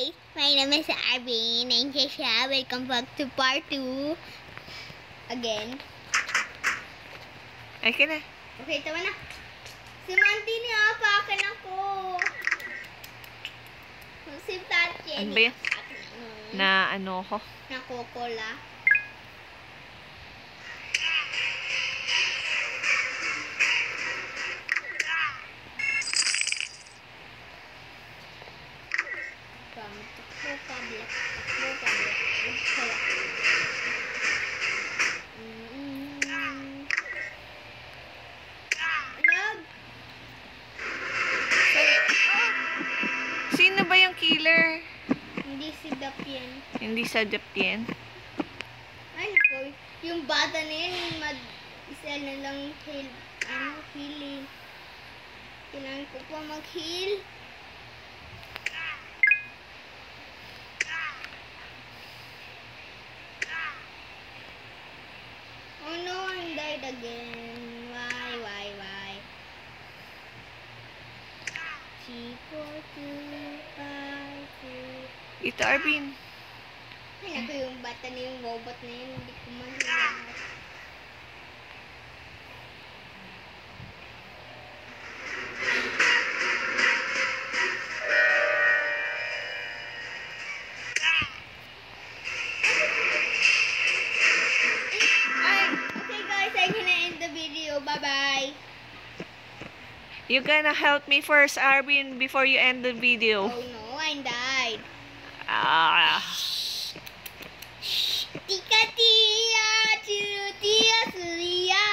guys! My name is Arvin and Shasha. Welcome back to part 2. Again. Ay ka na. Okay, tama na. Si Manti niya, apakan ako. Si Tati. Ano ba yan? Na ano ko? Na Coca-Cola. Sino ba yung killer? Hindi si Dapien. Hindi sa Dapien. Ay nako, yung bata na yan, isa na lang healing. Kailangan ko pa mag-heal. Oh no, I died again. Why? 3, 4, 2, 5, 2. Ito, Arvin. Ay, naku, yung bata na yung robot na yun, hindi ko mahilang. Okay guys, I'm gonna end the video. Bye-bye. You gonna help me first, Arvin, before you end the video. Oh no, I died. Ah. Tika tia, churu tia, suria.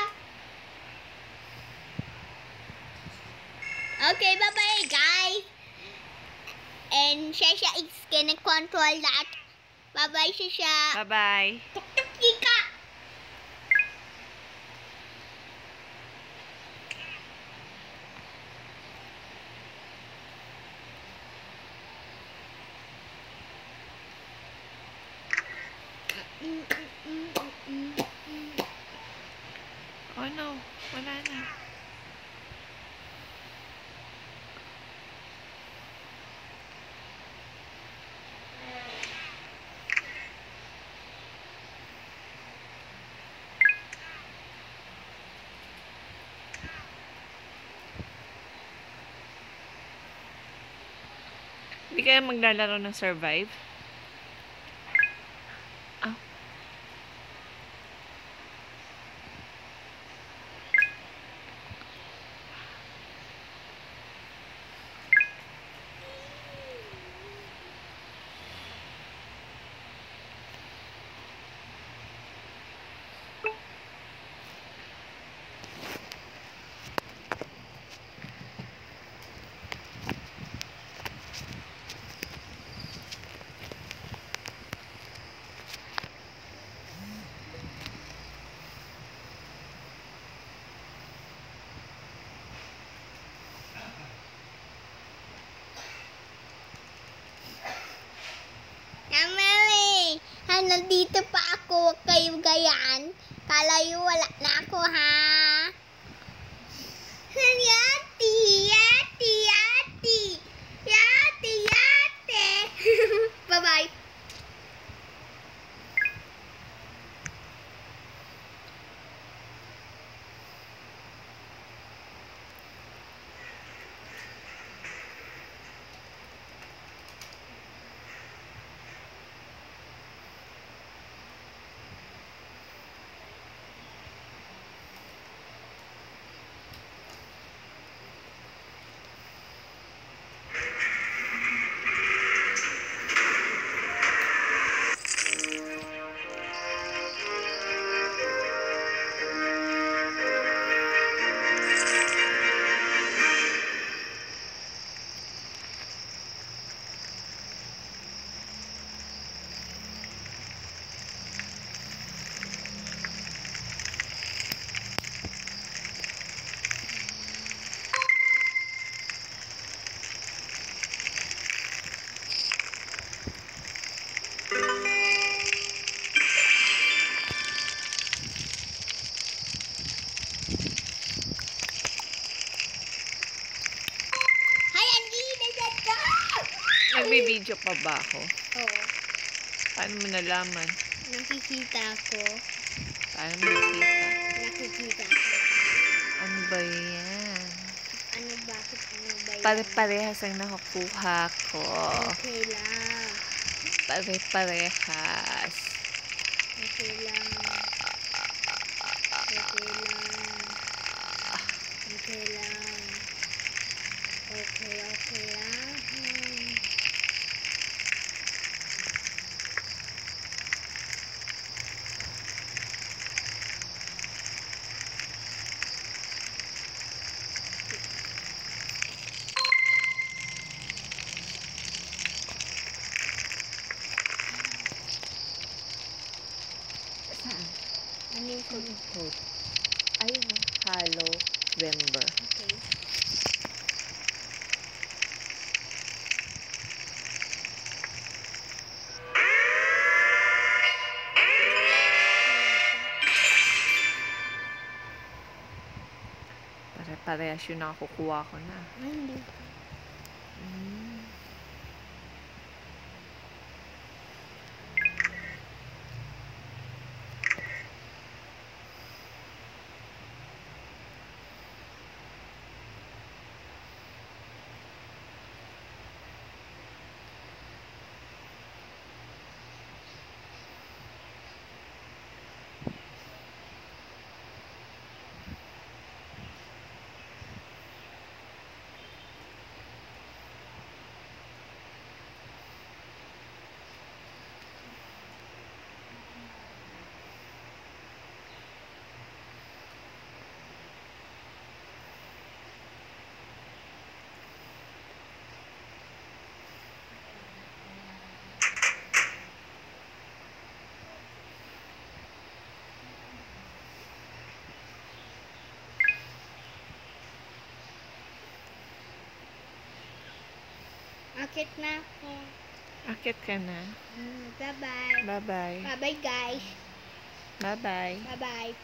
Okay, bye-bye guys. And Shasha is gonna control that. Bye-bye, Shasha. Bye-bye. Tuk tuk tika. Oh no, wala na. Hindi kaya maglalaro ng survive? Ah. Namali, nandito pa ako, kayo gayaan. Kalayo wala na ako, ha? Yati, yati, yati. Yati, yati. Bye-bye. Nagbibideo pa ba ako? Oo. Paano mo nalaman? Nakikita ko. Paano mo nakita? Nakikita ko. Ano ba yan? Ano bakit ano ba yan? Pare-parehas ang nakukuha ko. Okay lang. Pare-parehas. Okay lang. Okay lang. Okay lang. Okay lang. Saan? Ano yung Saan yung code? Ayun o. Hello, November. Okay. Pare-parehas yung nakukuha ko na. Ay, hindi. Mm. Akit na ako. Akit ka na. Bye-bye. Bye-bye. Bye-bye, guys. Bye-bye. Bye-bye.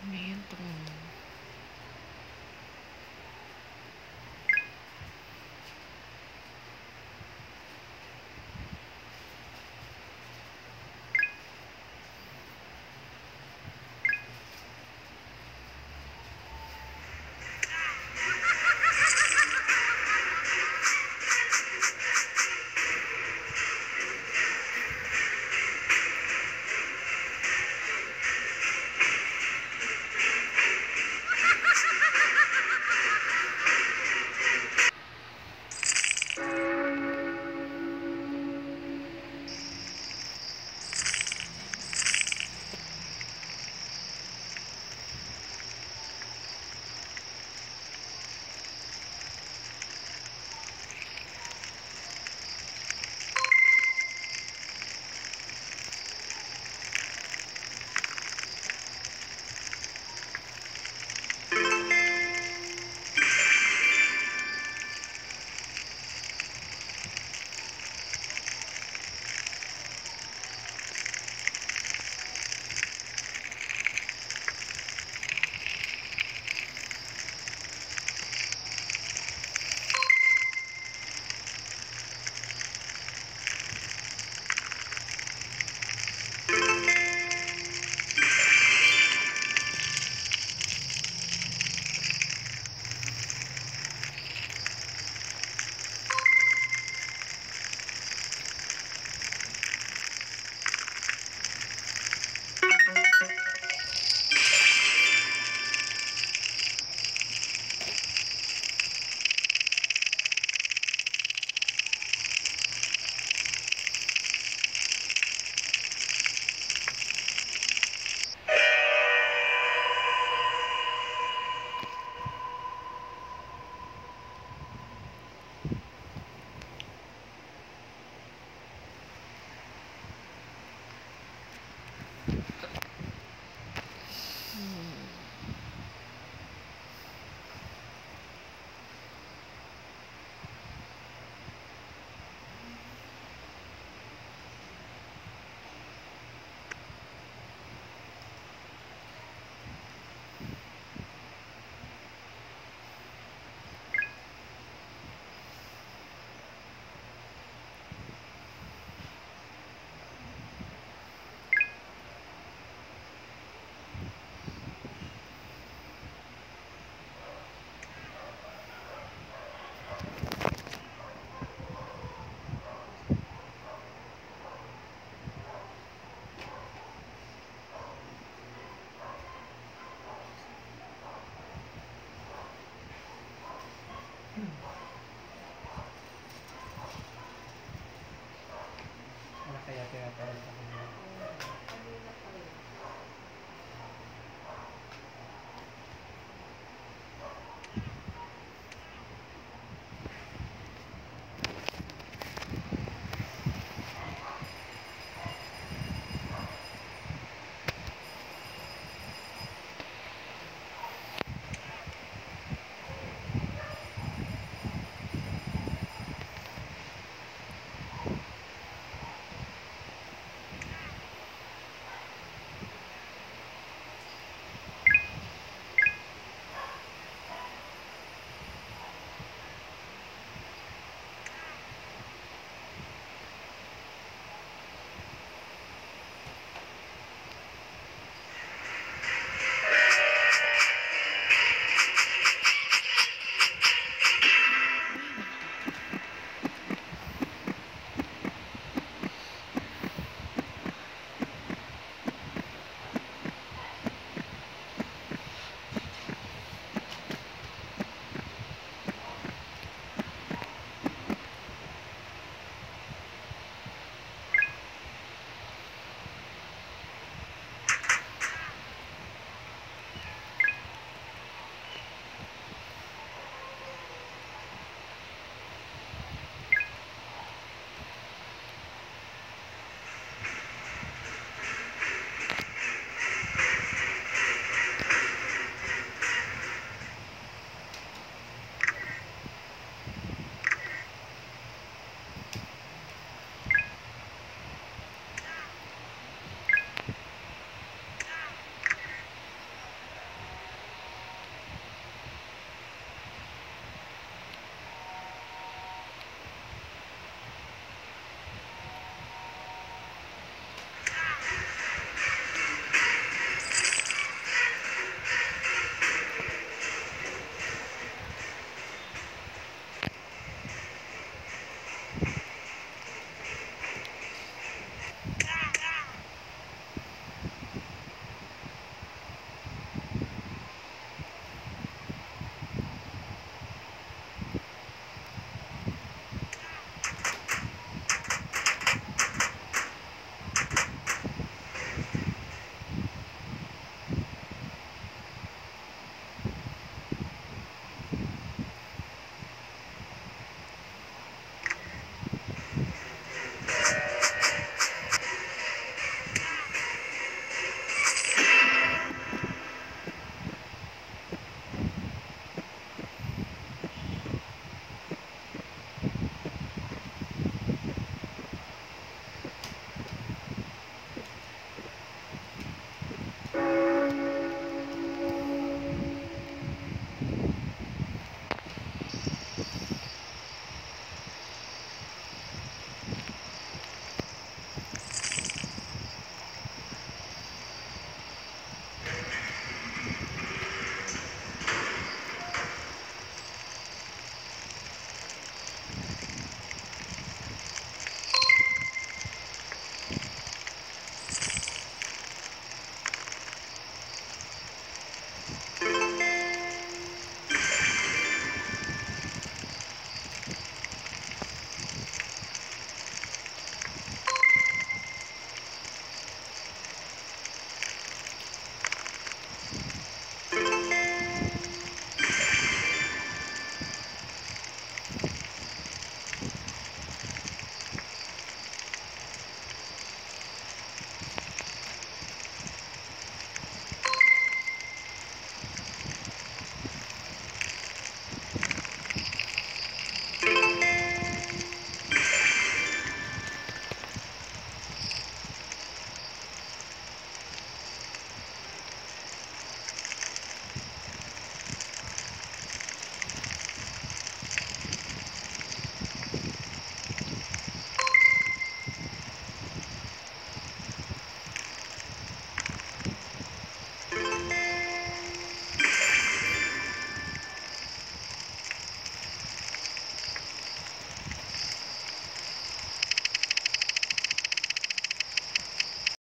Ano yan to?